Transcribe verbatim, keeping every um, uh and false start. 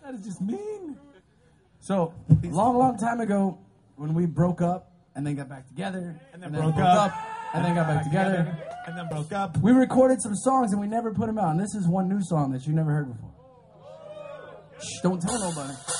That is just mean. So, a long, long time ago, when we broke up and then got back together, and then, and then broke, broke up, up, and then got back, back together, together, and then broke up. We recorded some songs and we never put them out. And this is one new song that you never heard before. Shh, don't tell nobody.